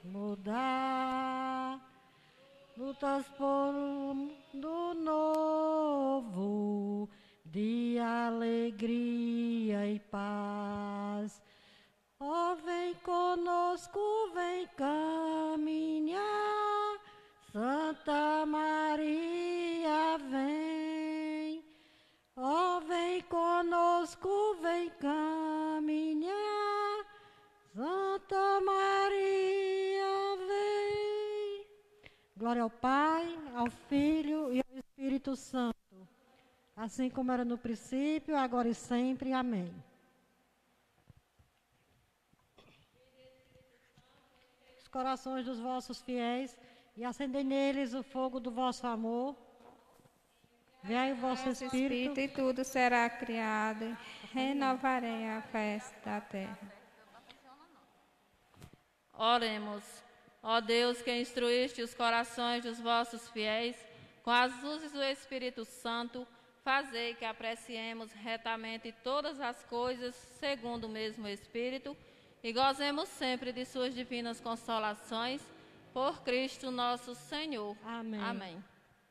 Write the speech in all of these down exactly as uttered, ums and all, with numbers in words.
mudar. Lutas por um mundo novo, de alegria e paz. Ó, vem conosco, vem caminhar, Santa Maria, vem. Ó, vem conosco, vem caminhar, Santa Maria, vem. Glória ao Pai, ao Filho e ao Espírito Santo, assim como era no princípio, agora e sempre. Amém. Os corações dos vossos fiéis e acendei neles o fogo do vosso amor. Vem o vosso Espírito, e tudo será criado, e renovarei a festa da terra. Oremos. Ó Deus, que instruíste os corações dos vossos fiéis com as luzes do Espírito Santo, fazei que apreciemos retamente todas as coisas segundo o mesmo Espírito e gozemos sempre de suas divinas consolações, por Cristo nosso Senhor. Amém. Amém.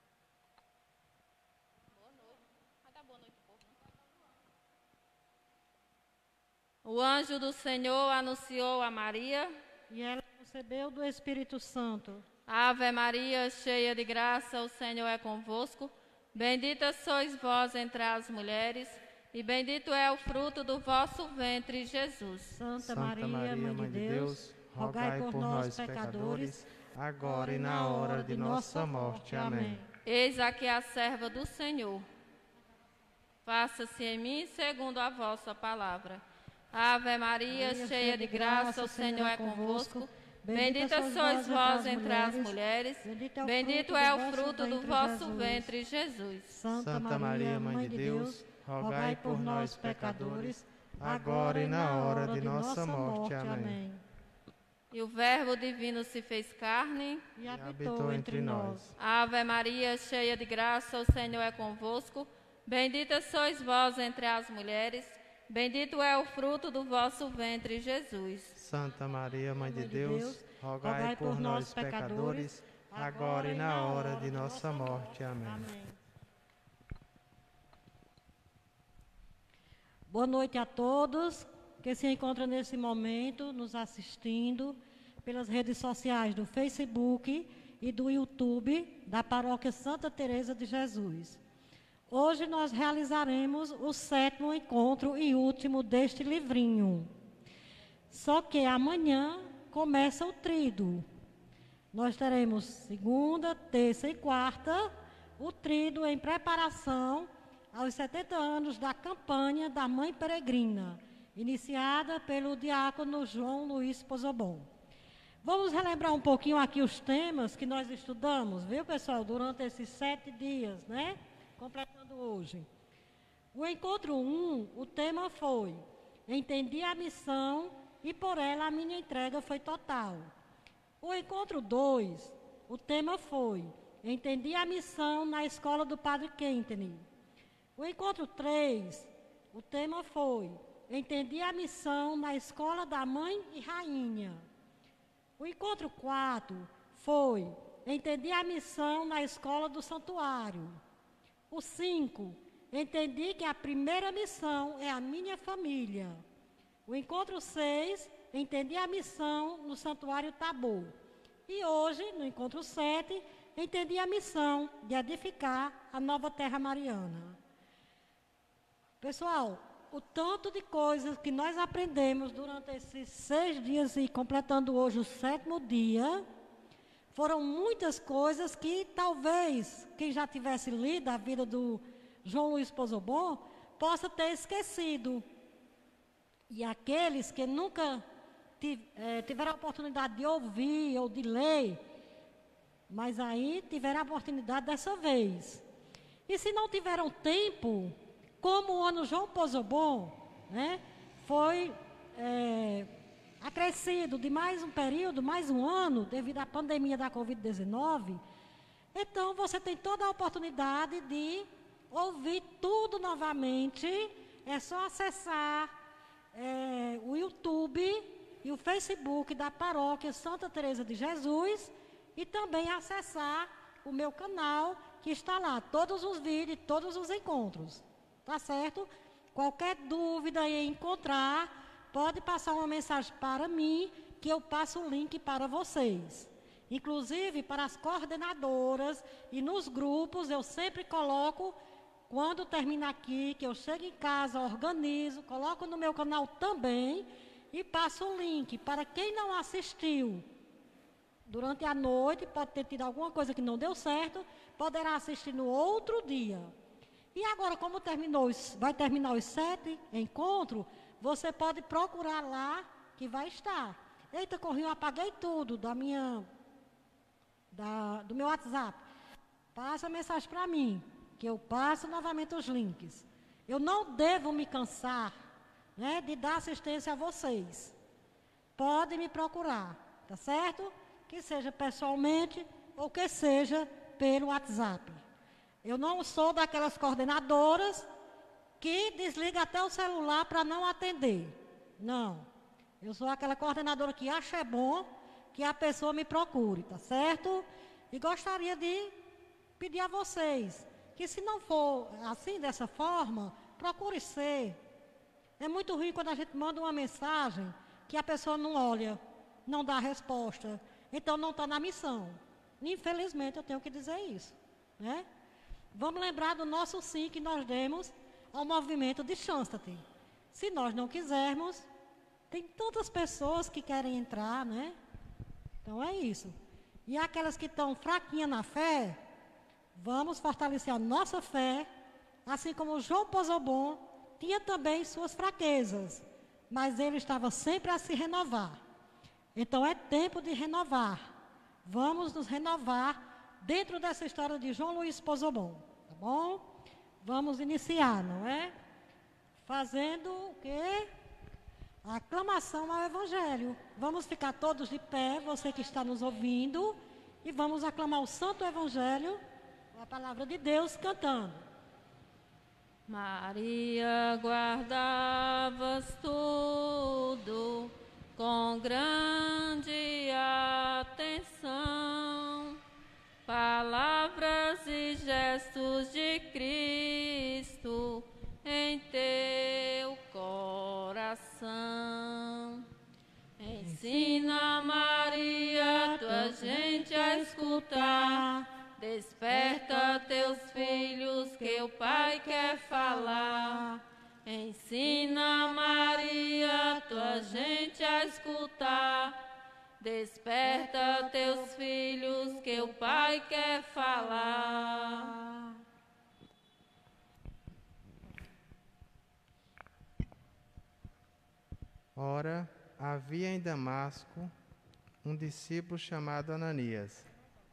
O anjo do Senhor anunciou a Maria, e ela concebeu do Espírito Santo. Ave Maria, cheia de graça, o Senhor é convosco. Bendita sois vós entre as mulheres, e bendito é o fruto do vosso ventre, Jesus. Santa, Santa Maria, Maria, Mãe de Deus, rogai por nós, pecadores, agora e na hora de nossa morte. Amém. Eis aqui a serva do Senhor. Faça-se em mim segundo a vossa palavra. Ave Maria, Maria, cheia de graça, o Senhor é convosco. Bendita sois vós entre as mulheres, bendito é o fruto do vosso ventre, Jesus. Santa Maria, Mãe de Deus, rogai por nós, pecadores, agora e na hora de nossa morte. Amém. E o Verbo divino se fez carne E habitou entre nós. Ave Maria, cheia de graça, o Senhor é convosco. Bendita sois vós entre as mulheres, bendito é o fruto do vosso ventre, Jesus. Santa Maria, Mãe de Deus, rogai por nós, pecadores, agora e na hora de nossa morte. Amém. Boa noite a todos que se encontram nesse momento nos assistindo pelas redes sociais do Facebook e do YouTube da Paróquia Santa Teresa de Jesus. Hoje nós realizaremos o sétimo encontro e último deste livrinho. Só que amanhã começa o tríduo. Nós teremos segunda, terça e quarta o tríduo em preparação aos setenta anos da campanha da Mãe Peregrina, iniciada pelo diácono João Luiz Pozobon. Vamos relembrar um pouquinho aqui os temas que nós estudamos, viu, pessoal, durante esses sete dias, né? Completando hoje. O encontro um, o tema foi: entendi a missão e por ela a minha entrega foi total. O encontro dois, o tema foi: entendi a missão na escola do Padre Quentini. O encontro três, o tema foi: entendi a missão na escola da Mãe e Rainha. O encontro quatro foi: entendi a missão na escola do Santuário. O cinco, entendi que a primeira missão é a minha família. O encontro seis, entendi a missão no Santuário Tabor. E hoje, no encontro sete, entendi a missão de edificar a nova terra mariana. Pessoal, o tanto de coisas que nós aprendemos durante esses seis dias e completando hoje o sétimo dia, foram muitas coisas que talvez quem já tivesse lido a vida do João Luiz Pozobon possa ter esquecido. E aqueles que nunca tiveram a oportunidade de ouvir ou de ler, mas aí tiveram a oportunidade dessa vez. E se não tiveram tempo, como o ano João Pozobon, né, foi é, acrescido de mais um período, mais um ano, devido à pandemia da covid dezenove, então você tem toda a oportunidade de ouvir tudo novamente. É só acessar é, o YouTube e o Facebook da Paróquia Santa Teresa de Jesus e também acessar o meu canal, que está lá, todos os vídeos, todos os encontros, tá certo? Qualquer dúvida em encontrar, pode passar uma mensagem para mim, que eu passo o link para vocês. Inclusive, para as coordenadoras e nos grupos, eu sempre coloco, quando termina aqui, que eu chego em casa, organizo, coloco no meu canal também e passo o link para quem não assistiu durante a noite, pode ter tido alguma coisa que não deu certo, poderá assistir no outro dia. E agora, como terminou, vai terminar os sete encontros, você pode procurar lá, que vai estar. Eita, corri, eu apaguei tudo da minha, da, do meu WhatsApp. Passa a mensagem para mim, que eu passo novamente os links. Eu não devo me cansar, né, de dar assistência a vocês. Pode me procurar, tá certo? Que seja pessoalmente ou que seja pelo WhatsApp. Eu não sou daquelas coordenadoras que desliga até o celular para não atender. Não. Eu sou aquela coordenadora que acha é bom que a pessoa me procure, tá certo? E gostaria de pedir a vocês que, se não for assim, dessa forma, procure ser. É muito ruim quando a gente manda uma mensagem que a pessoa não olha, não dá resposta. Então, não está na missão. Infelizmente, eu tenho que dizer isso, né? Vamos lembrar do nosso sim que nós demos ao movimento de Schanstatt. Se nós não quisermos, tem tantas pessoas que querem entrar, né? Então, é isso. E aquelas que estão fraquinhas na fé, vamos fortalecer a nossa fé, assim como João Pozobon tinha também suas fraquezas, mas ele estava sempre a se renovar. Então, é tempo de renovar. Vamos nos renovar dentro dessa história de João Luiz Pozobon, tá bom? Vamos iniciar, não é? Fazendo o quê? A aclamação ao Evangelho. Vamos ficar todos de pé, você que está nos ouvindo, e vamos aclamar o Santo Evangelho, a palavra de Deus, cantando. Maria, guardavas tudo com grande atenção, palavras e gestos de Cristo em teu coração. Ensina, Maria, tua gente a escutar, desperta teus filhos que o Pai quer falar. Ensina, Maria, tua gente a escutar, desperta teus filhos que o Pai quer falar. Ora, havia em Damasco um discípulo chamado Ananias.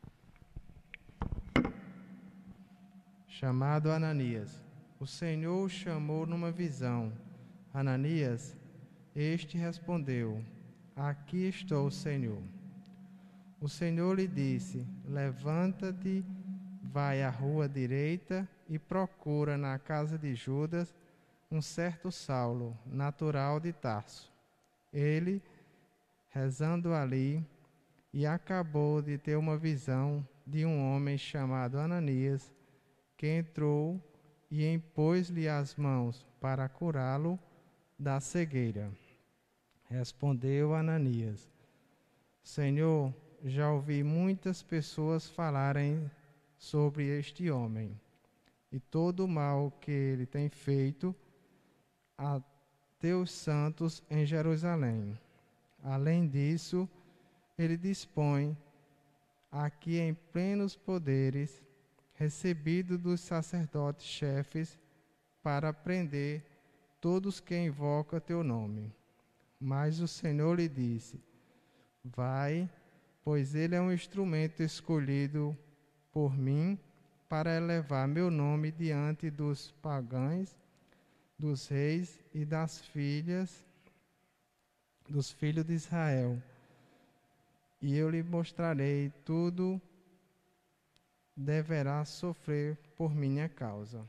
Chamado Ananias. O Senhor o chamou numa visão. Ananias, este respondeu: Aqui estou, Senhor. O Senhor lhe disse: Levanta-te, vai à rua direita e procura na casa de Judas um certo Saulo, natural de Tarso. Ele, rezando ali, e acabou de ter uma visão de um homem chamado Ananias, que entrou e impôs-lhe as mãos para curá-lo da cegueira. Respondeu Ananias: Senhor, já ouvi muitas pessoas falarem sobre este homem e todo o mal que ele tem feito a teus santos em Jerusalém. Além disso, ele dispõe aqui em plenos poderes, recebido dos sacerdotes chefes, para prender todos que invocam teu nome. Mas o Senhor lhe disse: Vai, pois ele é um instrumento escolhido por mim para elevar meu nome diante dos pagãos, dos reis e das filhas, dos filhos de Israel. E eu lhe mostrarei tudo deverá sofrer por minha causa.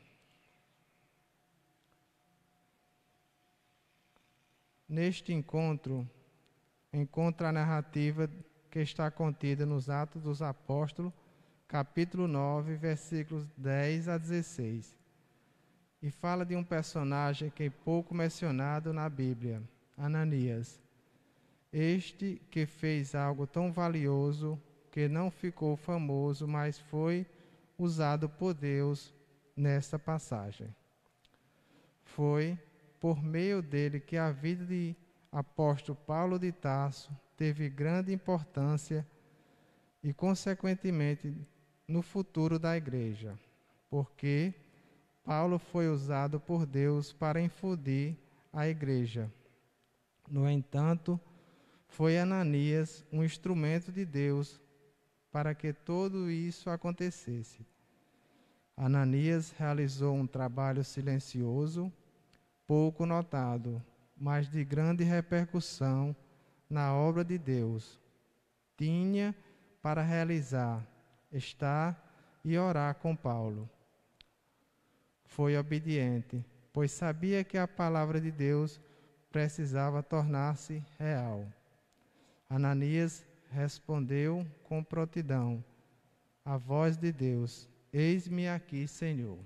Neste encontro, encontra a narrativa que está contida nos Atos dos Apóstolos, capítulo nove, versículos dez a dezesseis. E fala de um personagem que é pouco mencionado na Bíblia, Ananias. Este que fez algo tão valioso que não ficou famoso, mas foi usado por Deus nesta passagem. Foi por meio dele que a vida de apóstolo Paulo de Tarso teve grande importância e, consequentemente, no futuro da igreja, porque Paulo foi usado por Deus para infundir a igreja. No entanto, foi Ananias um instrumento de Deus para que tudo isso acontecesse. Ananias realizou um trabalho silencioso, pouco notado, mas de grande repercussão na obra de Deus. Tinha para realizar, estar e orar com Paulo. Foi obediente, pois sabia que a palavra de Deus precisava tornar-se real. Ananias respondeu com prontidão à voz de Deus: Eis-me aqui, Senhor.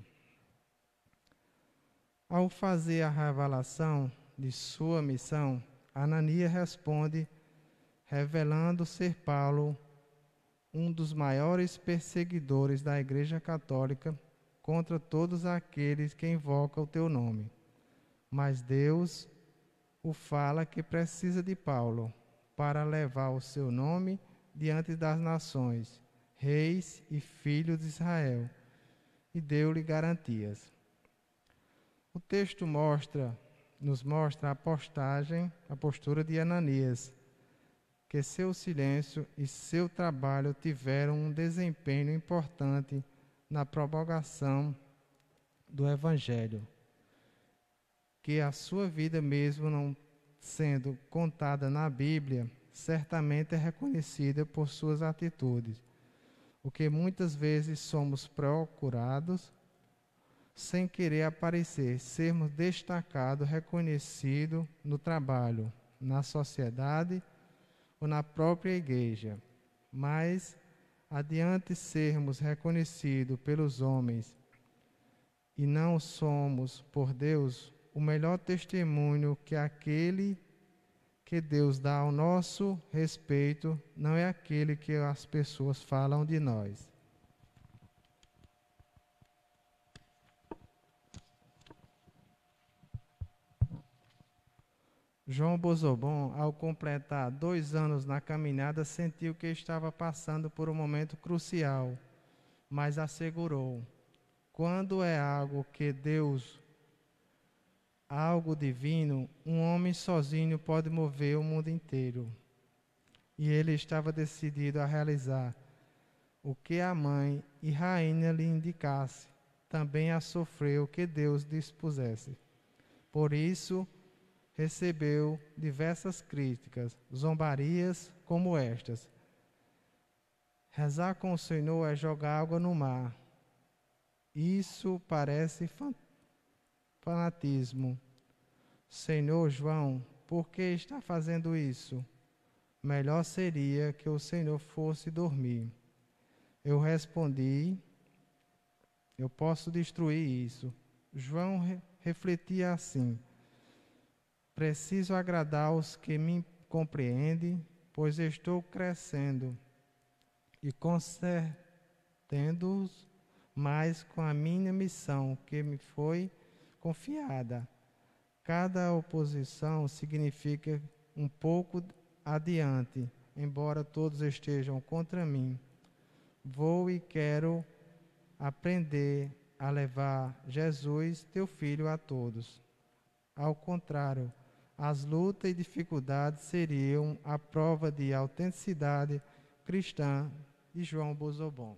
Ao fazer a revelação de sua missão, Ananias responde, revelando ser Paulo um dos maiores perseguidores da Igreja Católica contra todos aqueles que invocam o teu nome. Mas Deus o fala que precisa de Paulo para levar o seu nome diante das nações, reis e filhos de Israel, e deu-lhe garantias. O texto mostra, nos mostra a postagem, a postura de Ananias, que seu silêncio e seu trabalho tiveram um desempenho importante na propagação do Evangelho, que a sua vida, mesmo não sendo contada na Bíblia, certamente é reconhecida por suas atitudes, o que muitas vezes somos procurados, sem querer aparecer, sermos destacados, reconhecidos no trabalho, na sociedade ou na própria igreja, mas adiante sermos reconhecidos pelos homens e não somos por Deus, o melhor testemunho que aquele que Deus dá ao nosso respeito não é aquele que as pessoas falam de nós. João Bozobon, ao completar dois anos na caminhada, sentiu que estava passando por um momento crucial, mas assegurou: quando é algo que Deus, algo divino, um homem sozinho pode mover o mundo inteiro. E ele estava decidido a realizar o que a mãe e rainha lhe indicasse, também a sofrer o que Deus dispusesse. Por isso, recebeu diversas críticas, zombarias como estas: rezar com o Senhor é jogar água no mar. Isso parece fanatismo. Senhor João, por que está fazendo isso? Melhor seria que o Senhor fosse dormir. Eu respondi: eu posso destruir isso. João re- refletia assim: preciso agradar os que me compreendem, pois estou crescendo e consertando-os mais com a minha missão que me foi confiada. Cada oposição significa um pouco adiante, embora todos estejam contra mim. Vou e quero aprender a levar Jesus, teu filho, a todos. Ao contrário, as lutas e dificuldades seriam a prova de autenticidade cristã de João Bozobon.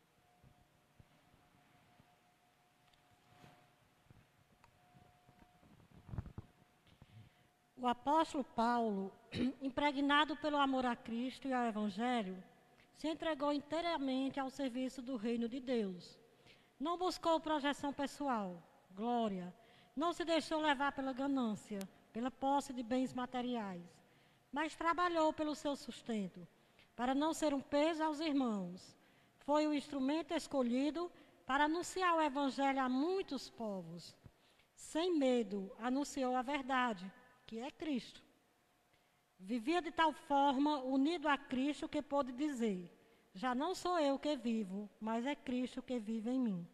O apóstolo Paulo, impregnado pelo amor a Cristo e ao Evangelho, se entregou inteiramente ao serviço do reino de Deus. Não buscou projeção pessoal, glória, não se deixou levar pela ganância, pela posse de bens materiais. mas trabalhou pelo seu sustento, para não ser um peso aos irmãos. Foi o instrumento escolhido para anunciar o Evangelho a muitos povos. Sem medo, anunciou a verdade, que é Cristo. Vivia de tal forma, unido a Cristo, que pôde dizer: já não sou eu que vivo, mas é Cristo que vive em mim.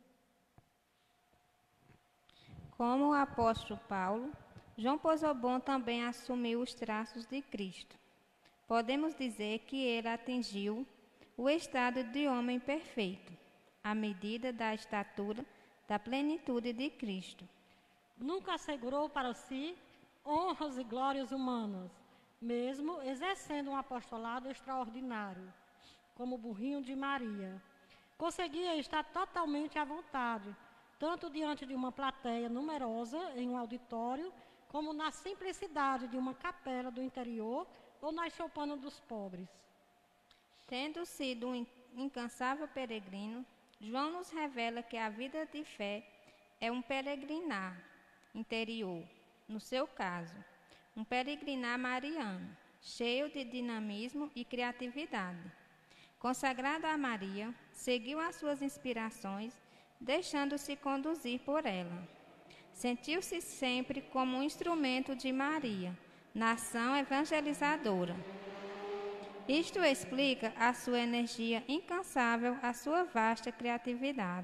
Como o apóstolo Paulo, João Pozobon também assumiu os traços de Cristo. Podemos dizer que ele atingiu o estado de homem perfeito, à medida da estatura da plenitude de Cristo. Nunca assegurou para si honras e glórias humanas, mesmo exercendo um apostolado extraordinário, como o burrinho de Maria. Conseguia estar totalmente à vontade, tanto diante de uma plateia numerosa em um auditório, como na simplicidade de uma capela do interior ou na choupana dos pobres. Tendo sido um incansável peregrino, João nos revela que a vida de fé é um peregrinar interior, no seu caso, um peregrinar mariano, cheio de dinamismo e criatividade. Consagrado a Maria, seguiu as suas inspirações, deixando-se conduzir por ela. Sentiu-se sempre como um instrumento de Maria, na ação evangelizadora. Isto explica a sua energia incansável, a sua vasta criatividade.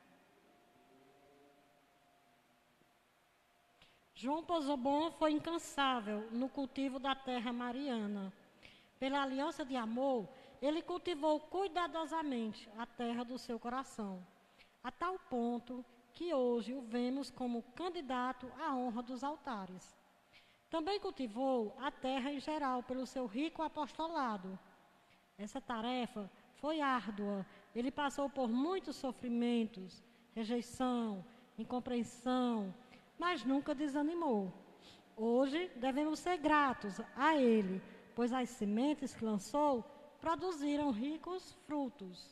João Pozobon foi incansável no cultivo da terra mariana. Pela aliança de amor, ele cultivou cuidadosamente a terra do seu coração, a tal ponto que hoje o vemos como candidato à honra dos altares. Também cultivou a terra em geral pelo seu rico apostolado. Essa tarefa foi árdua. Ele passou por muitos sofrimentos, rejeição, incompreensão, mas nunca desanimou. Hoje devemos ser gratos a ele, pois as sementes que lançou produziram ricos frutos.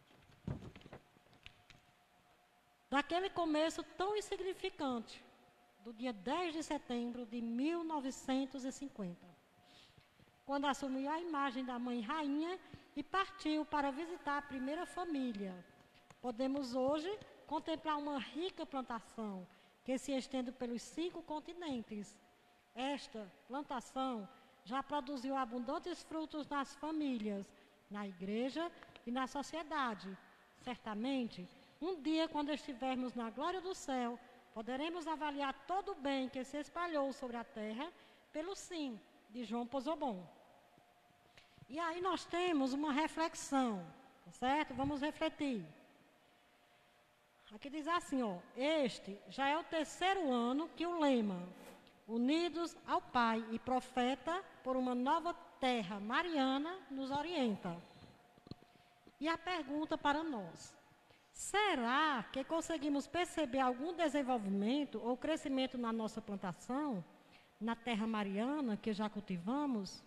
Daquele começo tão insignificante, do dia dez de setembro de mil novecentos e cinquenta, quando assumiu a imagem da mãe rainha e partiu para visitar a primeira família. Podemos hoje contemplar uma rica plantação que se estende pelos cinco continentes. Esta plantação já produziu abundantes frutos nas famílias, na igreja e na sociedade. Certamente, um dia, quando estivermos na glória do céu, poderemos avaliar todo o bem que se espalhou sobre a terra pelo sim de João Pozobon. E aí nós temos uma reflexão, certo? Vamos refletir. Aqui diz assim, ó: este já é o terceiro ano que o lema Unidos ao Pai e Profeta por uma nova terra mariana nos orienta. E a pergunta para nós: será que conseguimos perceber algum desenvolvimento ou crescimento na nossa plantação, na terra mariana que já cultivamos?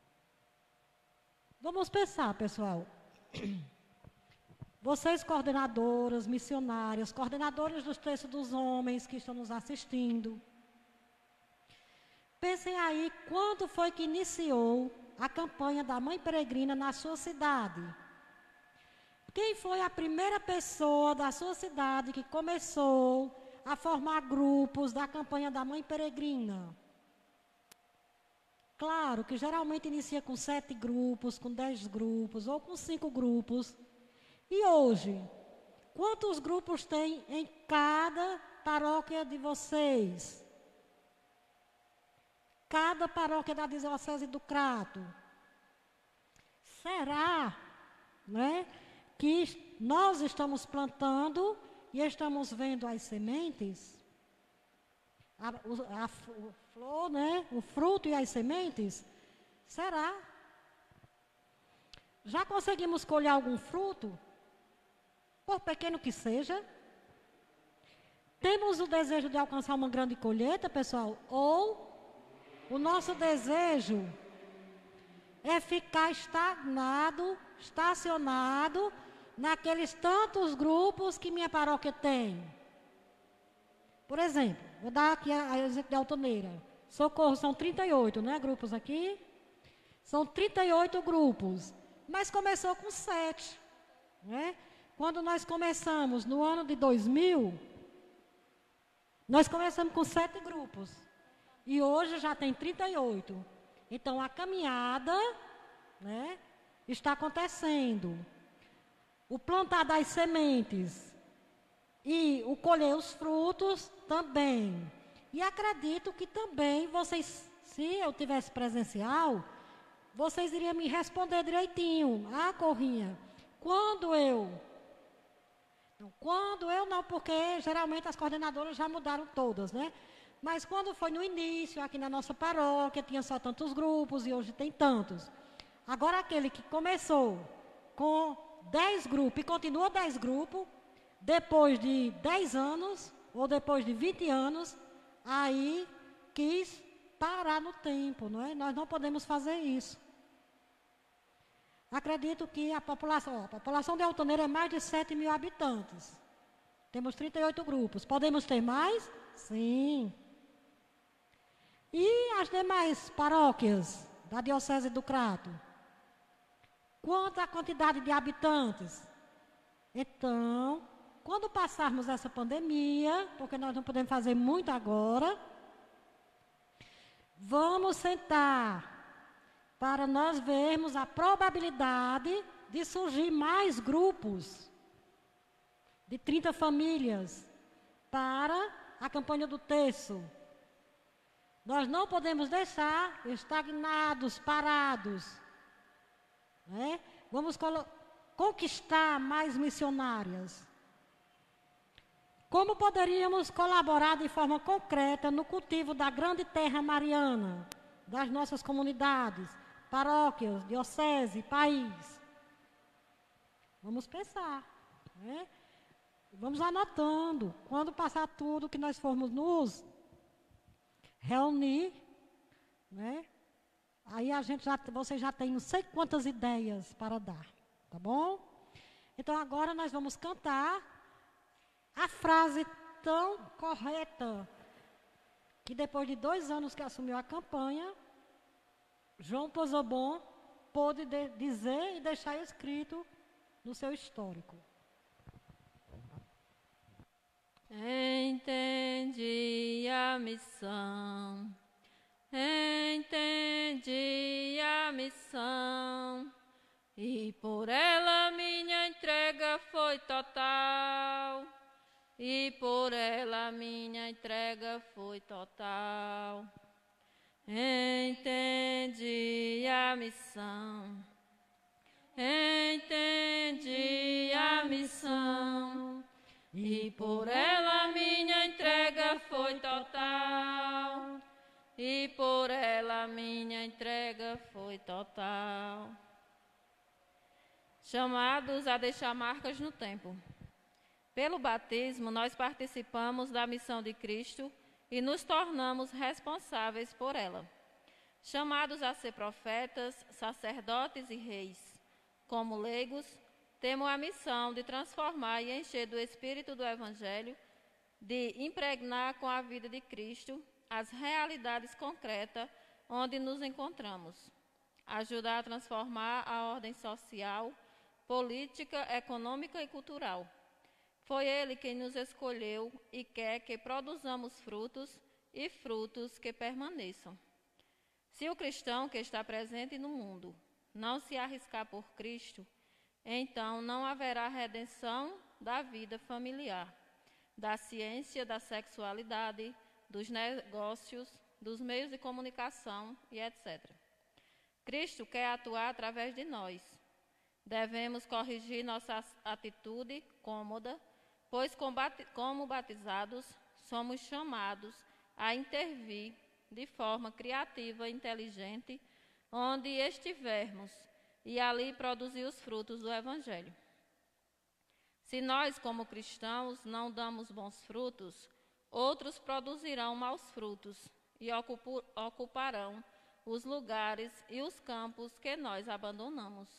Vamos pensar, pessoal. Vocês, coordenadoras, missionárias, coordenadores dos textos dos homens que estão nos assistindo, pensem aí quando foi que iniciou a campanha da Mãe Peregrina na sua cidade. Quem foi a primeira pessoa da sua cidade que começou a formar grupos da campanha da Mãe Peregrina? Claro que geralmente inicia com sete grupos, com dez grupos ou com cinco grupos. E hoje, quantos grupos tem em cada paróquia de vocês? Cada paróquia da Diocese do Crato. Será, né, que nós estamos plantando e estamos vendo as sementes? A, a, a flor, né, o fruto e as sementes? Será? Já conseguimos colher algum fruto? Por pequeno que seja? Temos o desejo de alcançar uma grande colheita, pessoal? Ou o nosso desejo é ficar estagnado, estacionado naqueles tantos grupos que minha paróquia tem? Por exemplo, vou dar aqui a, a exemplo de Altoneira. Socorro, são trinta e oito, né, grupos aqui. São trinta e oito grupos, mas começou com sete. Né? Quando nós começamos no ano de dois mil, nós começamos com sete grupos. E hoje já tem trinta e oito. Então a caminhada, né, está acontecendo. O plantar das sementes e o colher os frutos também. E acredito que também vocês, se eu tivesse presencial, vocês iriam me responder direitinho. Ah, Corrinha, quando eu... Não, quando eu não, porque geralmente as coordenadoras já mudaram todas, né? Mas quando foi no início, aqui na nossa paróquia, tinha só tantos grupos e hoje tem tantos. Agora aquele que começou com dez grupos e continua dez grupos, depois de dez anos ou depois de vinte anos, aí quis parar no tempo, não é? Nós não podemos fazer isso. Acredito que a população, ó, a população de Altaneira é mais de sete mil habitantes. Temos trinta e oito grupos. Podemos ter mais? Sim. E as demais paróquias da Diocese do Crato? Quanto à quantidade de habitantes? Então, quando passarmos essa pandemia, porque nós não podemos fazer muito agora, vamos sentar para nós vermos a probabilidade de surgir mais grupos de trinta famílias para a campanha do terço. Nós não podemos deixar estagnados, parados. Né? Vamos conquistar mais missionárias. Como poderíamos colaborar de forma concreta no cultivo da grande terra mariana, das nossas comunidades, paróquias, diocese, país? Vamos pensar. Né? Vamos anotando. Quando passar tudo que nós formos nos reunir, né? Aí a gente já, você já tem não sei quantas ideias para dar, tá bom? Então agora nós vamos cantar a frase tão correta que depois de dois anos que assumiu a campanha, João Pozobon pôde de, dizer e deixar escrito no seu histórico. Entendi a missão, entendi a missão, e por ela minha entrega foi total, e por ela minha entrega foi total. Entendi a missão, entendi a missão, e por ela minha entrega foi total, e por ela minha entrega foi total. Chamados a deixar marcas no tempo. Pelo batismo, nós participamos da missão de Cristo e nos tornamos responsáveis por ela. Chamados a ser profetas, sacerdotes e reis, como leigos, temos a missão de transformar e encher do Espírito do Evangelho, de impregnar com a vida de Cristo as realidades concretas onde nos encontramos, ajudar a transformar a ordem social, política, econômica e cultural. Foi Ele quem nos escolheu e quer que produzamos frutos e frutos que permaneçam. Se o cristão que está presente no mundo não se arriscar por Cristo, então não haverá redenção da vida familiar, da ciência, da sexualidade, dos negócios, dos meios de comunicação e etcétera. Cristo quer atuar através de nós. Devemos corrigir nossa atitude cômoda, pois como batizados somos chamados a intervir de forma criativa e inteligente onde estivermos e ali produzir os frutos do Evangelho. Se nós, como cristãos, não damos bons frutos, outros produzirão maus frutos e ocuparão os lugares e os campos que nós abandonamos.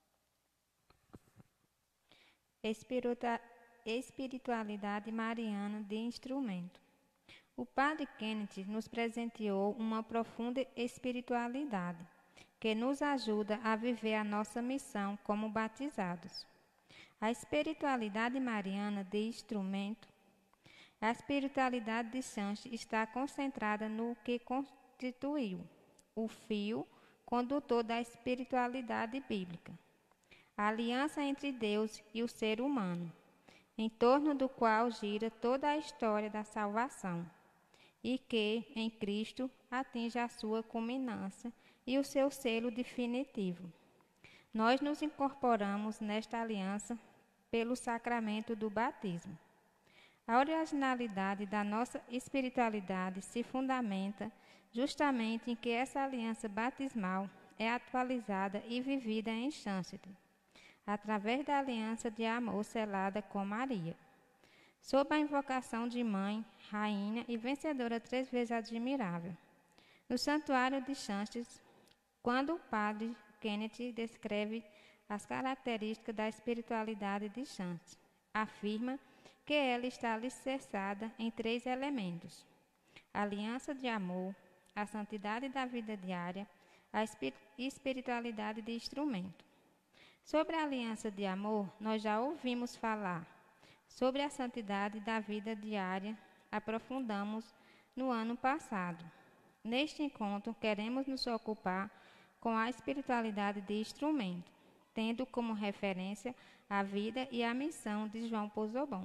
Espiritualidade mariana de instrumento. O padre Kenneth nos presenteou uma profunda espiritualidade. que nos ajuda a viver a nossa missão como batizados. A espiritualidade mariana de instrumento, a espiritualidade de Sanches está concentrada no que constituiu o fio condutor da espiritualidade bíblica, a aliança entre Deus e o ser humano, em torno do qual gira toda a história da salvação, e que, em Cristo, atinge a sua culminância e o seu selo definitivo. Nós nos incorporamos nesta aliança pelo sacramento do batismo. A originalidade da nossa espiritualidade se fundamenta justamente em que essa aliança batismal é atualizada e vivida em Sanches, através da aliança de amor selada com Maria. Sob a invocação de mãe, rainha e vencedora três vezes admirável. No santuário de Sanches, quando o padre Kenneth descreve as características da espiritualidade de Sanches, afirma que ela está alicerçada em três elementos: a aliança de amor, a santidade da vida diária, a espiritualidade de instrumento. Sobre a aliança de amor, nós já ouvimos falar. Sobre a santidade da vida diária, aprofundamos no ano passado. Neste encontro, queremos nos ocupar com a espiritualidade de instrumento, tendo como referência a vida e a missão de João Pozzobon.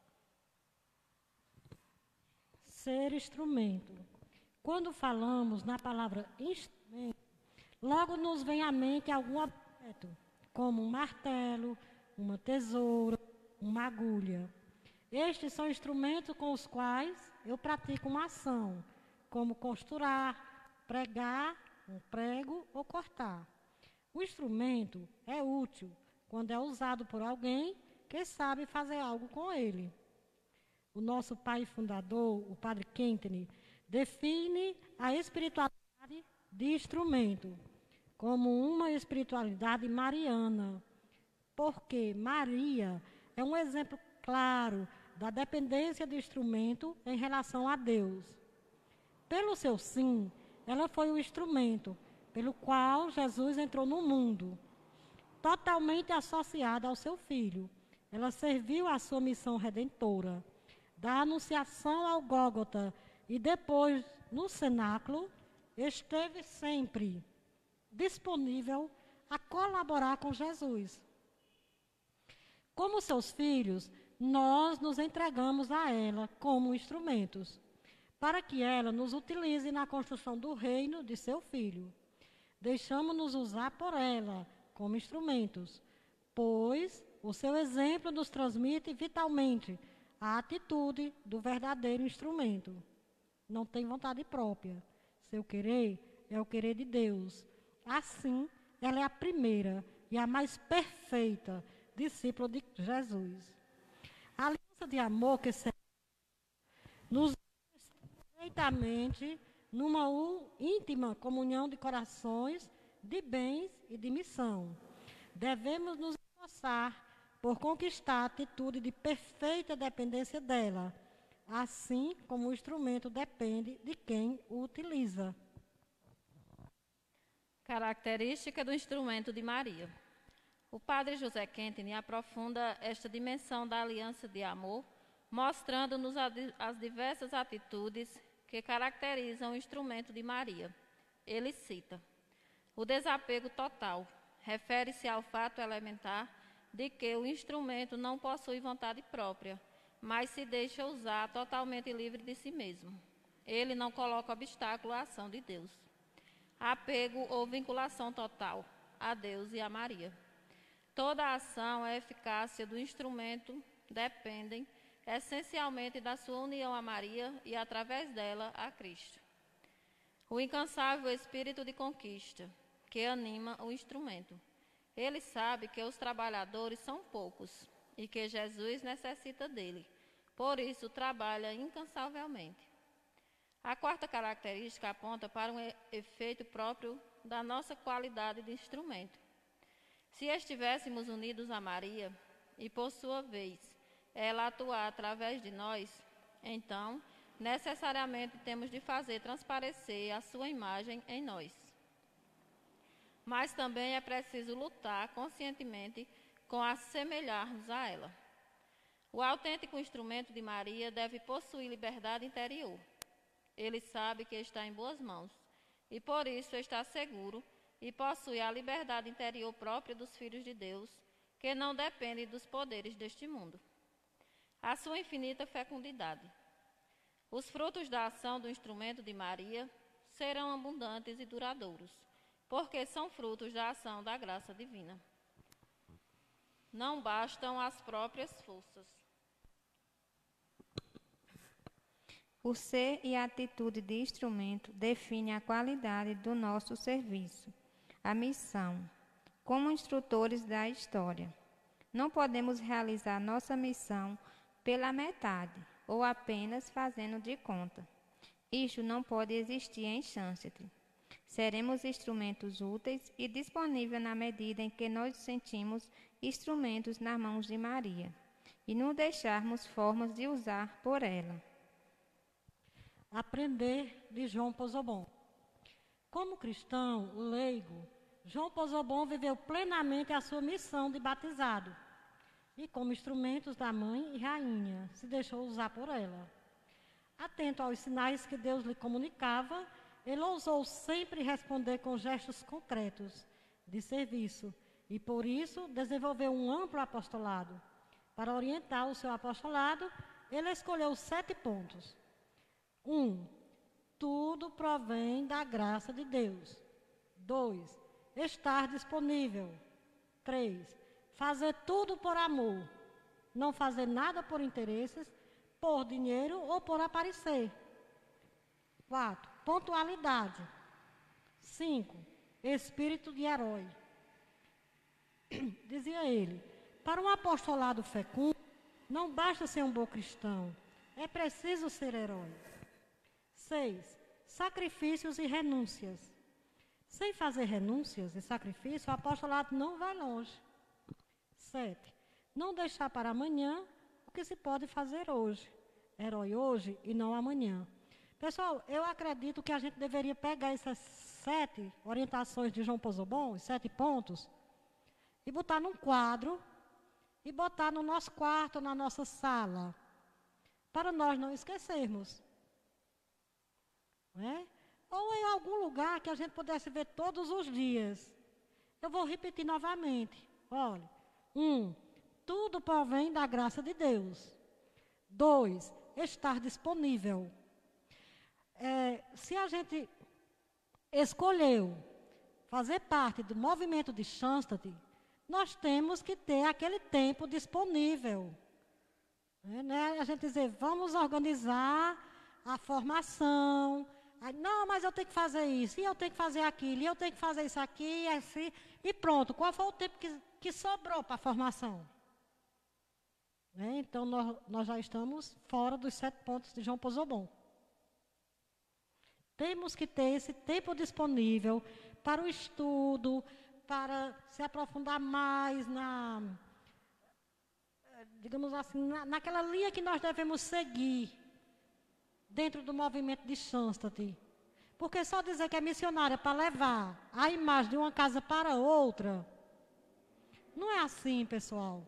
Ser instrumento. Quando falamos na palavra instrumento, logo nos vem à mente algum objeto, como um martelo, uma tesoura, uma agulha. Estes são instrumentos com os quais eu pratico uma ação, como costurar, pregar, um prego ou cortar. O instrumento é útil quando é usado por alguém que sabe fazer algo com ele. O nosso pai fundador, o padre Kenneth, define a espiritualidade de instrumento como uma espiritualidade mariana, porque Maria é um exemplo claro da dependência do instrumento em relação a Deus. Pelo seu sim, ela foi o instrumento pelo qual Jesus entrou no mundo, totalmente associada ao seu Filho. Ela serviu à sua missão redentora, da anunciação ao Gólgota e depois no cenáculo, esteve sempre disponível a colaborar com Jesus. Como seus filhos, nós nos entregamos a ela como instrumentos, para que ela nos utilize na construção do reino de seu Filho. Deixamos-nos usar por ela como instrumentos, pois o seu exemplo nos transmite vitalmente a atitude do verdadeiro instrumento. Não tem vontade própria. Seu querer é o querer de Deus. Assim, ela é a primeira e a mais perfeita discípula de Jesus. A aliança de amor que se nos perfeitamente numa íntima comunhão de corações, de bens e de missão. Devemos nos esforçar por conquistar a atitude de perfeita dependência dela, assim como o instrumento depende de quem o utiliza. Característica do instrumento de Maria. O padre José Kenneth aprofunda esta dimensão da aliança de amor, mostrando-nos as diversas atitudes que caracterizam o instrumento de Maria. Ele cita: o desapego total refere-se ao fato elementar de que o instrumento não possui vontade própria, mas se deixa usar totalmente livre de si mesmo. Ele não coloca obstáculo à ação de Deus. Apego ou vinculação total a Deus e a Maria. Toda a ação e a eficácia do instrumento dependem essencialmente da sua união a Maria e, através dela, a Cristo. O incansável espírito de conquista que anima o instrumento. Ele sabe que os trabalhadores são poucos e que Jesus necessita dele. Por isso, trabalha incansavelmente. A quarta característica aponta para um efeito próprio da nossa qualidade de instrumento. Se estivéssemos unidos a Maria e, por sua vez, ela atuar através de nós, então, necessariamente temos de fazer transparecer a sua imagem em nós. mas também é preciso lutar conscientemente com assemelhar-nos a ela. O autêntico instrumento de Maria deve possuir liberdade interior. Ele sabe que está em boas mãos e por isso está seguro e possui a liberdade interior própria dos filhos de Deus, que não depende dos poderes deste mundo. A sua infinita fecundidade. Os frutos da ação do instrumento de Maria serão abundantes e duradouros, porque são frutos da ação da graça divina. Não bastam as próprias forças. O ser e a atitude de instrumento definem a qualidade do nosso serviço, a missão, como instrutores da história. Não podemos realizar nossa missão pela metade ou apenas fazendo de conta. Isto não pode existir em Shanstri. Seremos instrumentos úteis e disponíveis na medida em que nós sentimos instrumentos nas mãos de Maria e não deixarmos formas de usar por ela. Aprender de João Pozobon. Como cristão, o leigo, João Pozobon viveu plenamente a sua missão de batizado e, como instrumentos da mãe e rainha, se deixou usar por ela. Atento aos sinais que Deus lhe comunicava, ele ousou sempre responder com gestos concretos de serviço e, por isso, desenvolveu um amplo apostolado. Para orientar o seu apostolado, ele escolheu sete pontos. Um, tudo provém da graça de Deus. Dois, estar disponível. Três, fazer tudo por amor. Não fazer nada por interesses, por dinheiro ou por aparecer. Quatro, pontualidade. Cinco, espírito de herói. Dizia ele, para um apostolado fecundo, não basta ser um bom cristão, é preciso ser herói. Seis, sacrifícios e renúncias. Sem fazer renúncias e sacrifício, o apostolado não vai longe. Sete, não deixar para amanhã o que se pode fazer hoje. Herói hoje e não amanhã. Pessoal, eu acredito que a gente deveria pegar essas sete orientações de João Pozobon, os sete pontos, e botar num quadro e botar no nosso quarto, na nossa sala, para nós não esquecermos. Não é? Ou em algum lugar que a gente pudesse ver todos os dias. Eu vou repetir novamente. Olha, um, tudo provém da graça de Deus. Dois, estar disponível. É, se a gente escolheu fazer parte do movimento de Shanstri, nós temos que ter aquele tempo disponível. É, né? A gente dizer, vamos organizar a formação. Aí, não, mas eu tenho que fazer isso, e eu tenho que fazer aquilo, e eu tenho que fazer isso aqui, e assim, e pronto. Qual foi o tempo que, que sobrou para a formação? Né? Então, nós, nós já estamos fora dos sete pontos de João Pozobon. Temos que ter esse tempo disponível para o estudo, para se aprofundar mais na, digamos assim, na, naquela linha que nós devemos seguir dentro do movimento de Shanstri. Porque só dizer que é missionária para levar a imagem de uma casa para outra, não é assim, pessoal.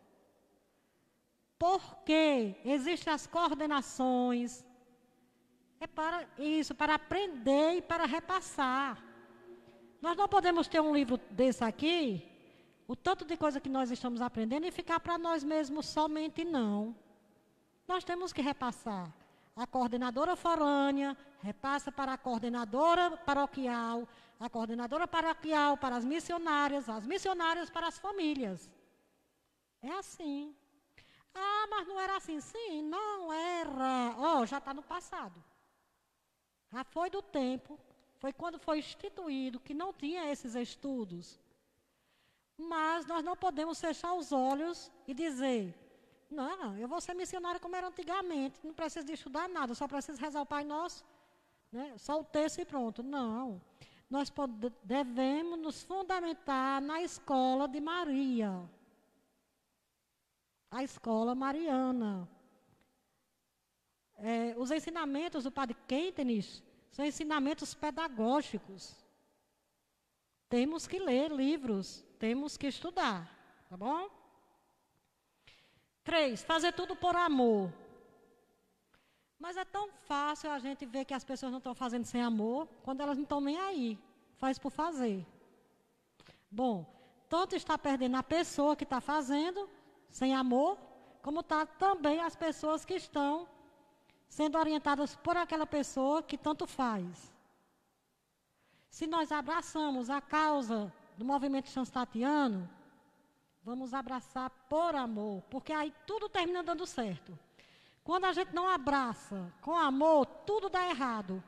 Porque existem as coordenações, é para isso, para aprender e para repassar. Nós não podemos ter um livro desse aqui, o tanto de coisa que nós estamos aprendendo, e ficar para nós mesmos somente, não. Nós temos que repassar. A coordenadora forânea repassa para a coordenadora paroquial, a coordenadora paroquial para as missionárias, as missionárias para as famílias. É assim. Ah, mas não era assim. Sim, não era. Ó, oh, já está no passado. Já foi do tempo, foi quando foi instituído que não tinha esses estudos. Mas nós não podemos fechar os olhos e dizer, não, eu vou ser missionária como era antigamente, não preciso de estudar nada, só preciso rezar o Pai Nosso, né? Só o texto e pronto. Não, nós pode, devemos nos fundamentar na escola de Maria, a escola mariana. É, os ensinamentos do Padre Kentenich são ensinamentos pedagógicos. temos que ler livros, temos que estudar, tá bom? Três, fazer tudo por amor. Mas é tão fácil a gente ver que as pessoas não estão fazendo sem amor, quando elas não estão nem aí, faz por fazer. Bom, tanto está perdendo a pessoa que está fazendo sem amor, como está também as pessoas que estão sendo orientadas por aquela pessoa que tanto faz. Se nós abraçamos a causa do movimento Schanstatiano, vamos abraçar por amor, porque aí tudo termina dando certo. Quando a gente não abraça com amor, tudo dá errado.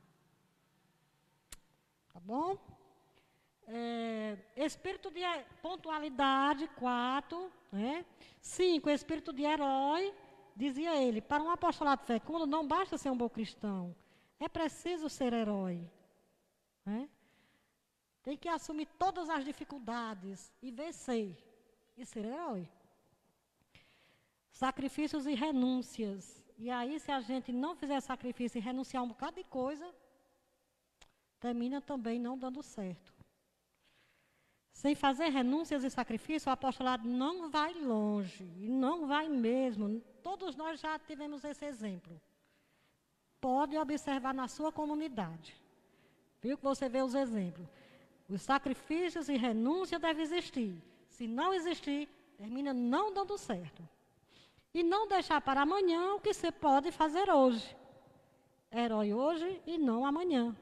Tá bom? É, espírito de pontualidade, quatro. Né? Cinco, espírito de herói. Dizia ele, para um apostolado fecundo, não basta ser um bom cristão. É preciso ser herói. Né? Tem que assumir todas as dificuldades e vencer. E ser herói. Sacrifícios e renúncias. E aí, se a gente não fizer sacrifício e renunciar um bocado de coisa, termina também não dando certo. Sem fazer renúncias e sacrifício, o apostolado não vai longe. E não vai mesmo. Todos nós já tivemos esse exemplo. Pode observar na sua comunidade. Viu que você vê os exemplos. Os sacrifícios e renúncia devem existir. Se não existir, termina não dando certo. E não deixar para amanhã o que você pode fazer hoje. Herói hoje e não amanhã.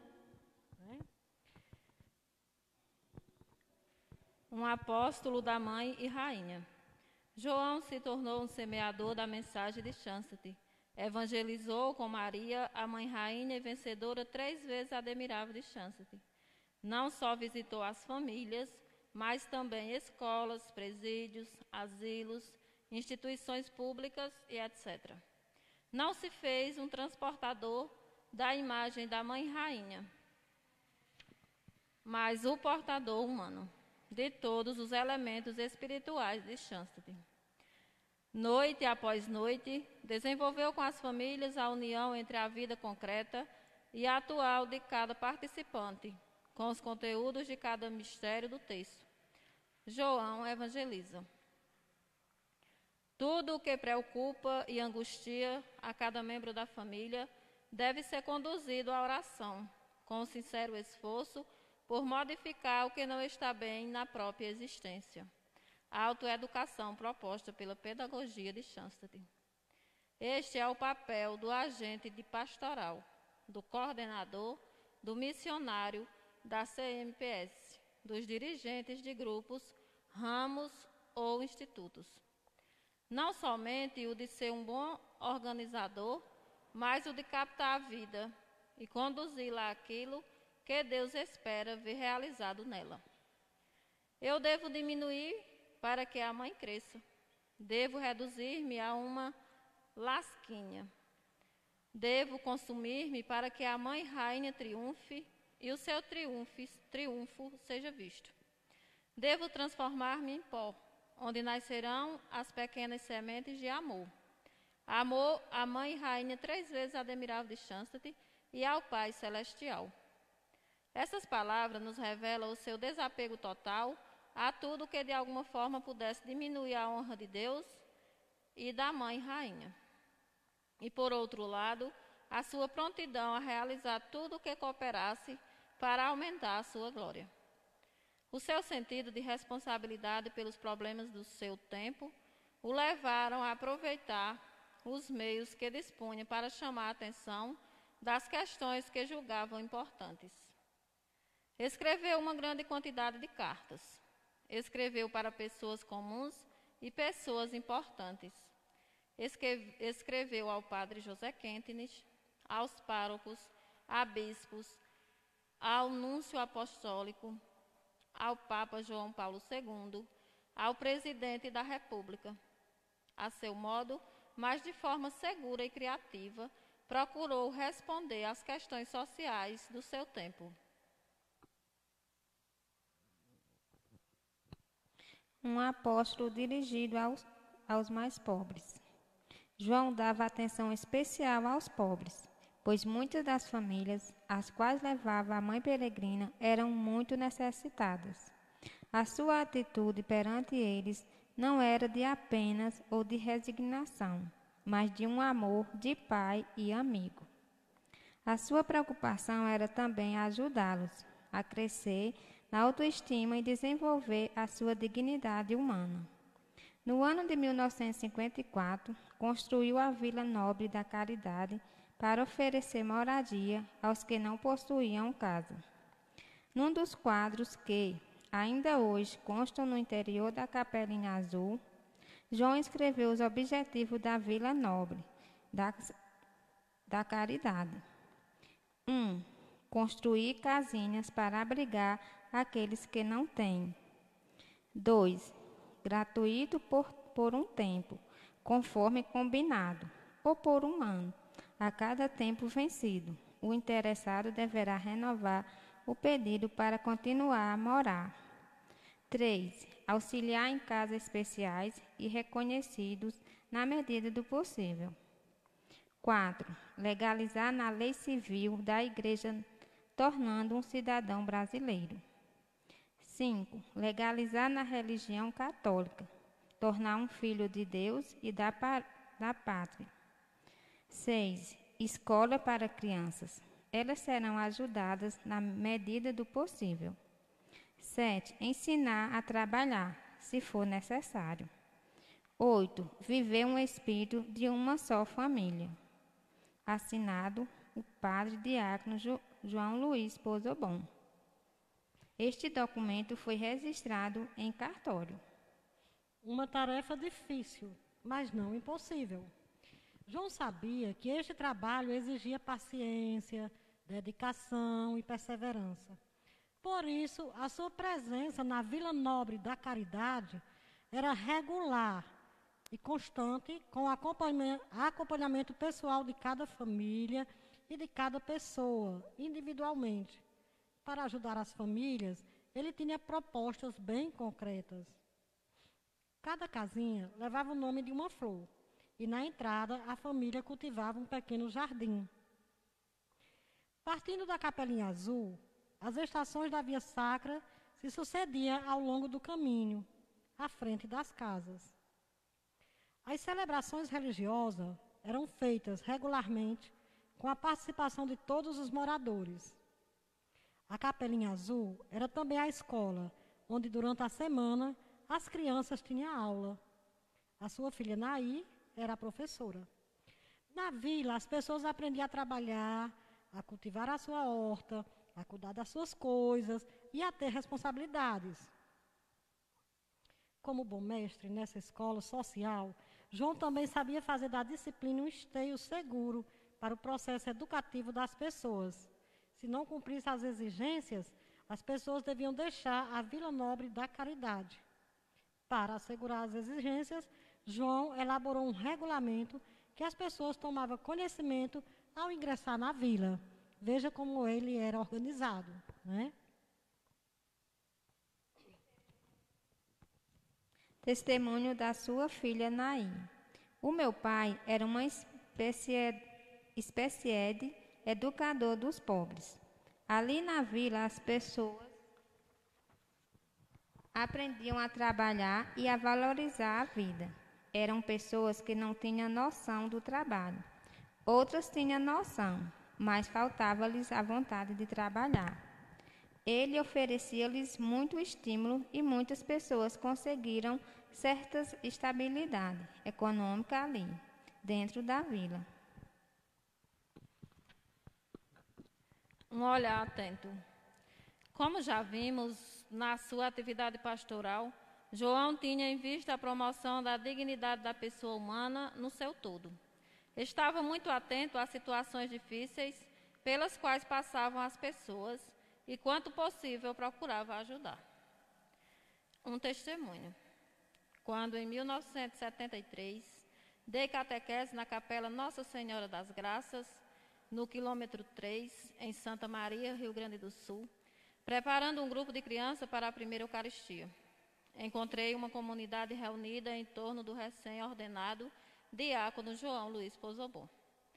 Um apóstolo da mãe e rainha. João se tornou um semeador da mensagem de chastity. Evangelizou com Maria, a mãe rainha e vencedora, três vezes admirável de chastity. Não só visitou as famílias, mas também escolas, presídios, asilos, instituições públicas e etcétera. Não se fez um transportador da imagem da mãe rainha, mas o portador humano de todos os elementos espirituais de chastity. Noite após noite, desenvolveu com as famílias a união entre a vida concreta e atual de cada participante, com os conteúdos de cada mistério do texto. João evangeliza. Tudo o que preocupa e angustia a cada membro da família deve ser conduzido à oração, com sincero esforço por modificar o que não está bem na própria existência. A autoeducação proposta pela pedagogia de chastity. Este é o papel do agente de pastoral, do coordenador, do missionário, da C M P S, dos dirigentes de grupos, ramos ou institutos. Não somente o de ser um bom organizador, mas o de captar a vida e conduzi-la àquilo que Deus espera ver realizado nela. Eu devo diminuir para que a mãe cresça. Devo reduzir-me a uma lasquinha. Devo consumir-me para que a mãe rainha triunfe e o seu triunfo, triunfo seja visto. Devo transformar-me em pó, onde nascerão as pequenas sementes de amor. Amor à mãe rainha três vezes admirável de chastity e ao Pai celestial. Essas palavras nos revelam o seu desapego total a tudo que de alguma forma pudesse diminuir a honra de Deus e da mãe rainha. E por outro lado, a sua prontidão a realizar tudo o que cooperasse para aumentar a sua glória. O seu sentido de responsabilidade pelos problemas do seu tempo o levaram a aproveitar os meios que dispunha para chamar a atenção das questões que julgavam importantes. Escreveu uma grande quantidade de cartas. Escreveu para pessoas comuns e pessoas importantes. Escreveu ao padre José Quentinich, aos párocos, a bispos, ao núncio apostólico, ao Papa João Paulo segundo, ao presidente da República. A seu modo, mas de forma segura e criativa, procurou responder às questões sociais do seu tempo. Um apóstolo dirigido aos, aos mais pobres. João dava atenção especial aos pobres, pois muitas das famílias às quais levava a mãe peregrina eram muito necessitadas. A sua atitude perante eles não era de apenas ou de resignação, mas de um amor de pai e amigo. A sua preocupação era também ajudá-los a crescer na autoestima e desenvolver a sua dignidade humana. No ano de mil novecentos e cinquenta e quatro, construiu a Vila Nobre da Caridade para oferecer moradia aos que não possuíam casa. Num dos quadros que, ainda hoje, constam no interior da Capelinha Azul, João escreveu os objetivos da Vila Nobre da, da Caridade. um. Construir casinhas para abrigar aqueles que não têm. dois. Gratuito por, por um tempo, conforme combinado, ou por um ano. A cada tempo vencido, o interessado deverá renovar o pedido para continuar a morar. três. Auxiliar em casas especiais e reconhecidos na medida do possível. quatro. Legalizar na lei civil da Igreja, tornando um cidadão brasileiro. cinco. Legalizar na religião católica, tornar um filho de Deus e da, da pátria. seis. Escola para crianças. Elas serão ajudadas na medida do possível. sete. Ensinar a trabalhar, se for necessário. oito. Viver um espírito de uma só família. Assinado o padre diácono jo- João Luiz Pozobon. Este documento foi registrado em cartório. Uma tarefa difícil, mas não impossível. João sabia que este trabalho exigia paciência, dedicação e perseverança. Por isso, a sua presença na Vila Nobre da Caridade era regular e constante, com acompanhamento, acompanhamento pessoal de cada família e de cada pessoa, individualmente. Para ajudar as famílias, ele tinha propostas bem concretas. Cada casinha levava o nome de uma flor, e na entrada a família cultivava um pequeno jardim. Partindo da Capelinha Azul, as estações da Via Sacra se sucediam ao longo do caminho, à frente das casas. As celebrações religiosas eram feitas regularmente com a participação de todos os moradores. A Capelinha Azul era também a escola, onde durante a semana as crianças tinham aula. A sua filha Naí era a professora. Na vila, as pessoas aprendiam a trabalhar, a cultivar a sua horta, a cuidar das suas coisas e a ter responsabilidades. Como bom mestre nessa escola social, João também sabia fazer da disciplina um esteio seguro para o processo educativo das pessoas. Se não cumprisse as exigências, as pessoas deviam deixar a Vila Nobre da Caridade. Para assegurar as exigências, João elaborou um regulamento que as pessoas tomavam conhecimento ao ingressar na vila. Veja como ele era organizado, né? Testemunho da sua filha Naí. O meu pai era uma espécie, espécie de educador dos pobres. Ali na vila, as pessoas aprendiam a trabalhar e a valorizar a vida. Eram pessoas que não tinham noção do trabalho. Outras tinham noção, mas faltava-lhes a vontade de trabalhar. Ele oferecia-lhes muito estímulo e muitas pessoas conseguiram certa estabilidade econômica ali, dentro da vila. Um olhar atento. Como já vimos, na sua atividade pastoral, João tinha em vista a promoção da dignidade da pessoa humana no seu todo. Estava muito atento às situações difíceis pelas quais passavam as pessoas e, quanto possível, procurava ajudar. Um testemunho. Quando, em mil novecentos e setenta e três, dei catequese na Capela Nossa Senhora das Graças, no quilômetro três, em Santa Maria, Rio Grande do Sul, preparando um grupo de crianças para a primeira Eucaristia. Encontrei uma comunidade reunida em torno do recém-ordenado diácono João Luiz Pozobon.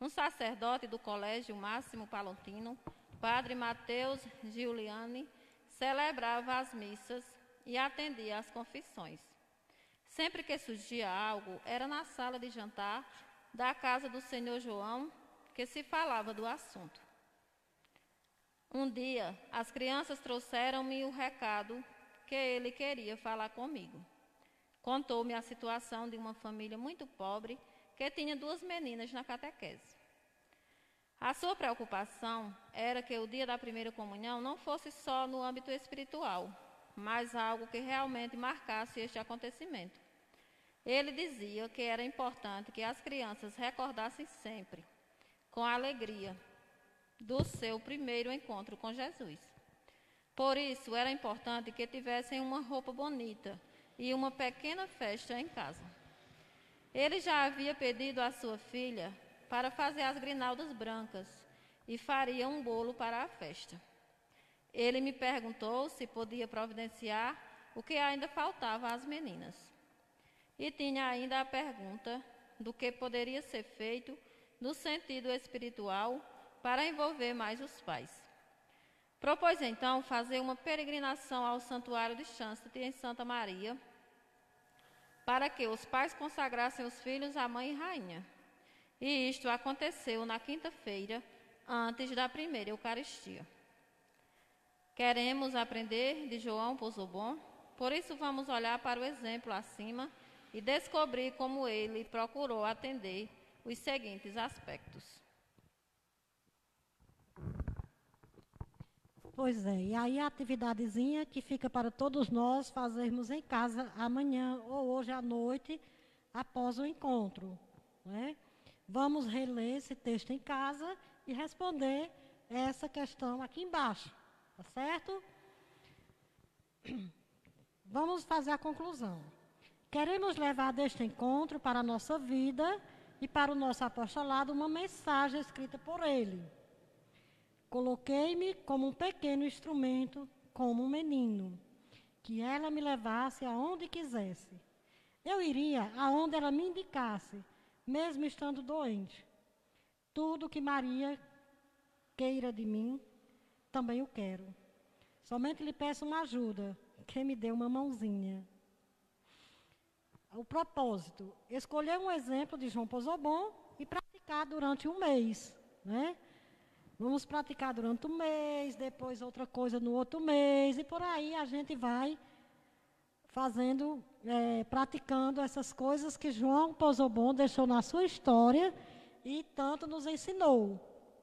Um sacerdote do Colégio Máximo Palontino, Padre Mateus Giuliani, celebrava as missas e atendia às confissões. Sempre que surgia algo, era na sala de jantar da casa do senhor João que se falava do assunto. Um dia, as crianças trouxeram-me o recado que ele queria falar comigo. Contou-me a situação de uma família muito pobre que tinha duas meninas na catequese. A sua preocupação era que o dia da primeira comunhão não fosse só no âmbito espiritual, mas algo que realmente marcasse este acontecimento. Ele dizia que era importante que as crianças recordassem sempre, com alegria, do seu primeiro encontro com Jesus. Por isso, era importante que tivessem uma roupa bonita e uma pequena festa em casa. Ele já havia pedido à sua filha para fazer as grinaldas brancas e faria um bolo para a festa. Ele me perguntou se podia providenciar o que ainda faltava às meninas. E tinha ainda a pergunta do que poderia ser feito no sentido espiritual para envolver mais os pais. Propôs então fazer uma peregrinação ao Santuário de Chastity em Santa Maria, para que os pais consagrassem os filhos à mãe e rainha. E isto aconteceu na quinta-feira, antes da primeira Eucaristia. Queremos aprender de João Possobon, por isso vamos olhar para o exemplo acima e descobrir como ele procurou atender os seguintes aspectos. Pois é, e aí a atividadezinha que fica para todos nós fazermos em casa amanhã ou hoje à noite, após o encontro, né? Vamos reler esse texto em casa e responder essa questão aqui embaixo, tá certo? Vamos fazer a conclusão. Queremos levar deste encontro para a nossa vida e para o nosso apostolado uma mensagem escrita por ele. Coloquei-me como um pequeno instrumento, como um menino, que ela me levasse aonde quisesse. Eu iria aonde ela me indicasse, mesmo estando doente. Tudo que Maria queira de mim, também o quero. Somente lhe peço uma ajuda, que me dê uma mãozinha. O propósito, escolher um exemplo de João Possobon e praticar durante um mês, né? Vamos praticar durante um mês, depois outra coisa no outro mês, e por aí a gente vai fazendo, é, praticando essas coisas que João Possobon deixou na sua história e tanto nos ensinou.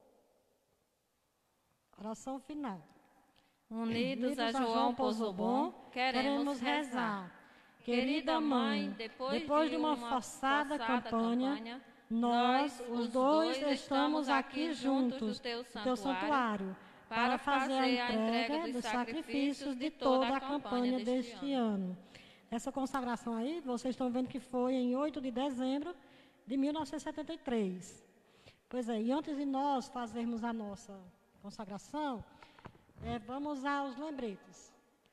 Oração final. Unidos, Unidos a João Possobon, queremos rezar. Querida Mãe, depois, depois de uma forçada, forçada campanha, campanha nós, os dois, estamos aqui juntos no teu santuário, teu santuário para fazer a entrega dos sacrifícios de toda a campanha deste ano. Essa consagração aí, vocês estão vendo que foi em oito de dezembro de mil novecentos e setenta e três. Pois é, e antes de nós fazermos a nossa consagração, é, vamos aos lembretes.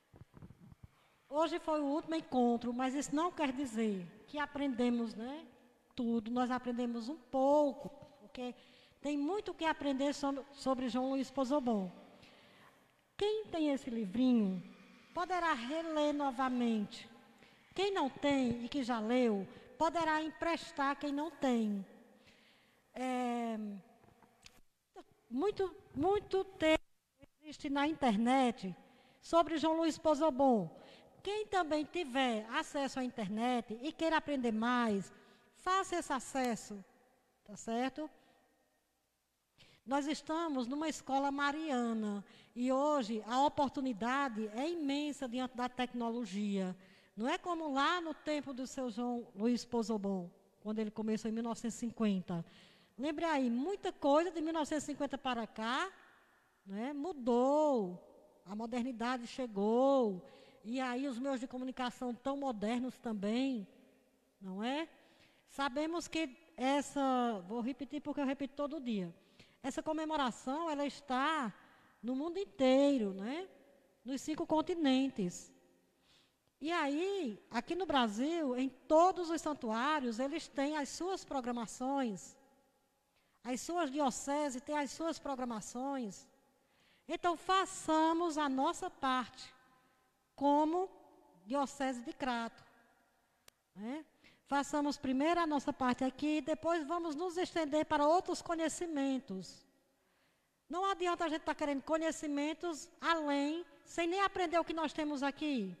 Hoje foi o último encontro, mas isso não quer dizer que aprendemos, né? Tudo, nós aprendemos um pouco, porque tem muito o que aprender sobre, sobre João Luiz Possobon. Quem tem esse livrinho poderá reler novamente. Quem não tem e que já leu, poderá emprestar quem não tem. É, muito, muito texto existe na internet sobre João Luiz Possobon. Quem também tiver acesso à internet e queira aprender mais, faça esse acesso, tá certo? Nós estamos numa escola mariana e hoje a oportunidade é imensa diante da tecnologia. Não é como lá no tempo do seu João Luiz Possobon, quando ele começou em mil novecentos e cinquenta. Lembre aí, muita coisa de mil novecentos e cinquenta para cá, né, mudou, a modernidade chegou, e aí os meios de comunicação tão modernos também, não é? Sabemos que essa, vou repetir porque eu repito todo dia, essa comemoração ela está no mundo inteiro, né? Nos cinco continentes. E aí, aqui no Brasil, em todos os santuários, eles têm as suas programações. As suas dioceses têm as suas programações. Então, façamos a nossa parte como Diocese de Crato. Né? Façamos primeiro a nossa parte aqui, depois vamos nos estender para outros conhecimentos. Não adianta a gente estar querendo conhecimentos além, sem nem aprender o que nós temos aqui.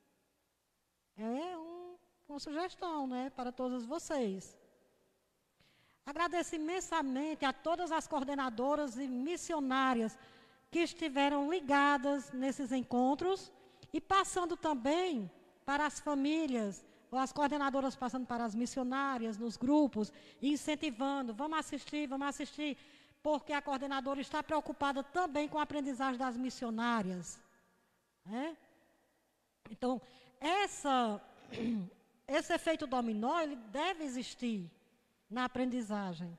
É um, uma sugestão, né, para todos vocês. Agradeço imensamente a todas as coordenadoras e missionárias que estiveram ligadas nesses encontros e passando também para as famílias, ou as coordenadoras passando para as missionárias nos grupos, incentivando, vamos assistir, vamos assistir, porque a coordenadora está preocupada também com a aprendizagem das missionárias. Né? Então, essa, esse efeito dominó, ele deve existir na aprendizagem.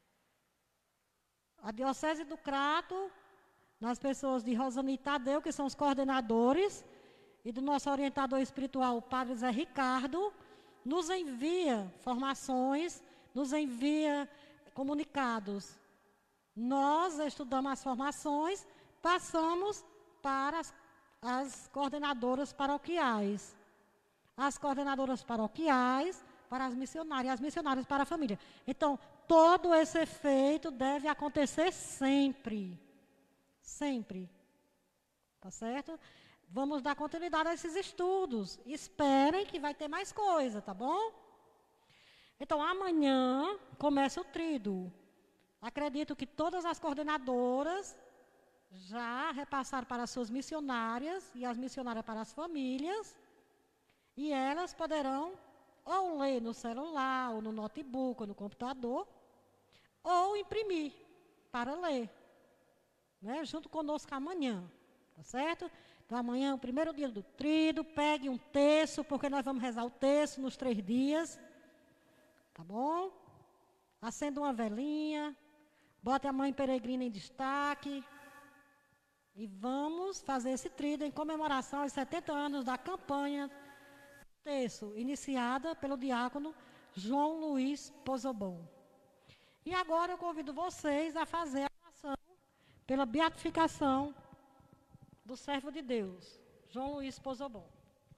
A Diocese do Crato, nas pessoas de Rosane e Tadeu, que são os coordenadores, e do nosso orientador espiritual, o Padre Zé Ricardo, nos envia formações, nos envia comunicados. Nós estudamos as formações, passamos para as, as coordenadoras paroquiais. As coordenadoras paroquiais para as missionárias, as missionárias para a família. Então, todo esse efeito deve acontecer sempre. Sempre. Tá certo? Vamos dar continuidade a esses estudos. Esperem que vai ter mais coisa, tá bom? Então, amanhã começa o tríduo. Acredito que todas as coordenadoras já repassaram para as suas missionárias e as missionárias para as famílias. E elas poderão ou ler no celular, ou no notebook, ou no computador, ou imprimir para ler. Né? Junto conosco amanhã. Tá certo? Então, amanhã, o primeiro dia do tríduo, pegue um terço, porque nós vamos rezar o terço nos três dias. Tá bom? Acenda uma velinha, bote a mãe peregrina em destaque. E vamos fazer esse tríduo em comemoração aos setenta anos da campanha do terço, iniciada pelo diácono João Luiz Pozobon. E agora eu convido vocês a fazer a oração pela beatificação do servo de Deus, João Luiz Pozobon.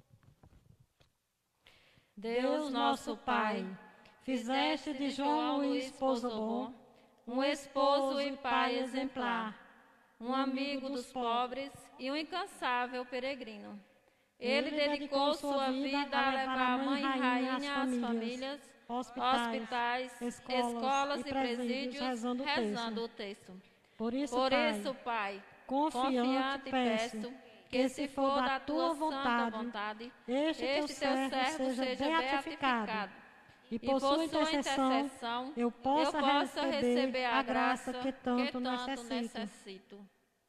Deus nosso Pai, fizeste de João Luiz Pozobon um esposo e pai exemplar, um amigo dos pobres e um incansável peregrino. Ele dedicou sua vida a levar a mãe e rainha às famílias, hospitais, escolas e presídios, rezando o texto. Por isso, Por Pai, isso, Pai, confiante peço que, se for da tua vontade, vontade este teu servo seja beatificado, e por sua intercessão eu possa, eu possa receber, receber a graça que tanto, que tanto necessito. necessito.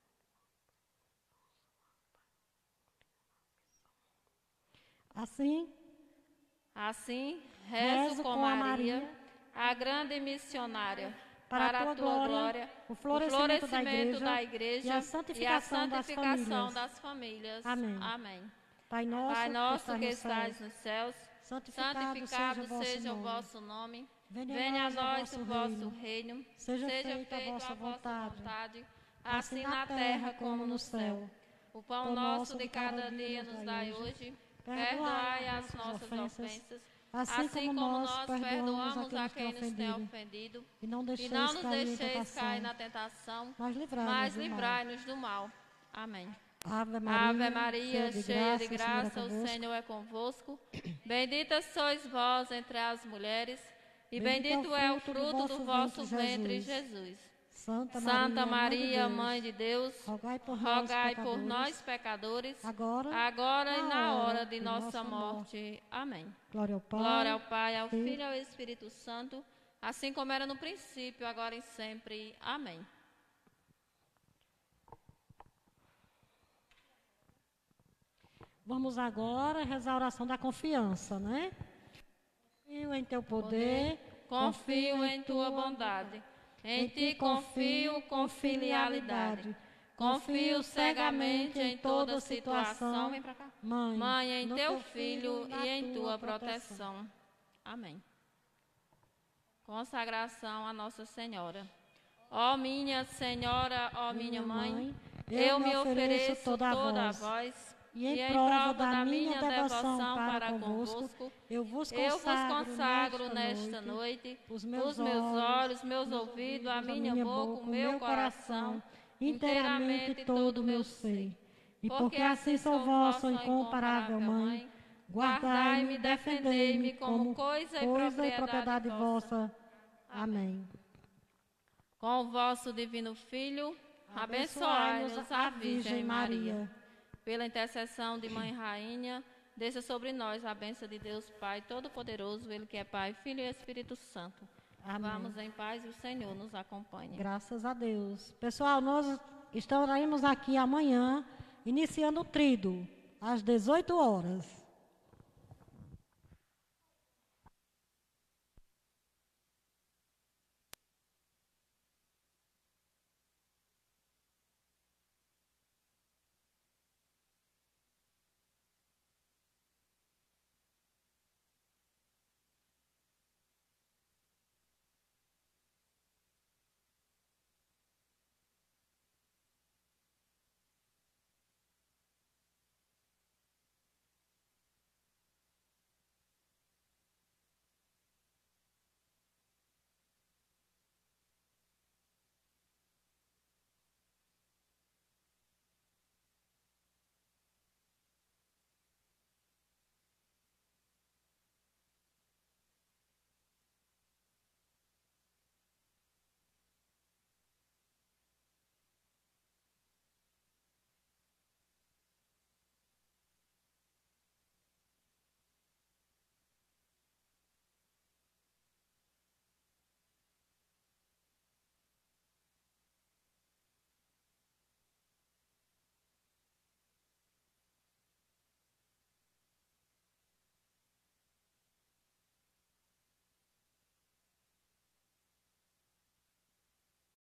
Assim, assim rezo, rezo com, com a Maria, Maria, a grande missionária, para, para a tua glória, glória, o o florescimento, florescimento da, da igreja, igreja e a santificação, e a santificação das, famílias. das famílias. Amém. Amém. Pai nosso, Pai nosso que que estás estás nos céus, santificado, santificado seja, seja o o vosso vosso nome. Venha, Venha a nós o o vosso reino. Seja, Seja feita a vossa vontade, vontade, assim na terra como no céu. O pão nosso de cada dia nos dai hoje. Perdoai as nossas ofensas, assim, assim como nós perdoamos a quem nos tem ofendido. E não E deixeis, não nos cair, deixeis em cair na tentação, mas livrai-nos mas do mal. livrai-nos do mal. Amém. Ave Maria, Ave Maria, cheia de graça, o Senhor é convosco. Bendita sois vós entre as mulheres, e bendito é o fruto do vosso ventre, Jesus. Santa, Santa Maria, Maria, Mãe de Deus, rogai por, rogai nós, por pecadores, nós, pecadores, agora, agora e na hora de de nossa nossa morte. Amém. Glória ao Pai, Glória ao Pai, ao Filho Filho e ao Espírito Santo, assim como era no princípio, agora e sempre. Amém. Vamos agora rezar a oração da confiança, né? Confio em teu poder, Confio em tua bondade. Em ti confio com filialidade. Confio cegamente em toda situação. Vem pra cá. Mãe, Mãe, em no teu Filho Filho na e em tua tua proteção. Amém. Consagração a Nossa Senhora. Ó minha Senhora, ó minha Mãe, Mãe, eu me ofereço toda a vós, e em prova da minha devoção para convosco, eu vos eu vos consagro consagro nesta nesta noite os os meus olhos, meus ouvidos, a minha boca, o meu coração, inteiramente todo o meu ser. E porque assim sou vossa incomparável Mãe, guardai-me e defendei-me como coisa e propriedade vossa. Amém. Com o vosso divino Filho, abençoai-nos a Virgem Maria. Pela intercessão de Mãe Rainha, desça sobre nós a bênção de Deus Pai Todo-Poderoso, Ele que é Pai, Filho e Espírito Santo. Amém. Vamos em paz e o Senhor nos acompanhe. Graças a Deus. Pessoal, nós estaremos aqui amanhã, iniciando o tríduo, às dezoito horas.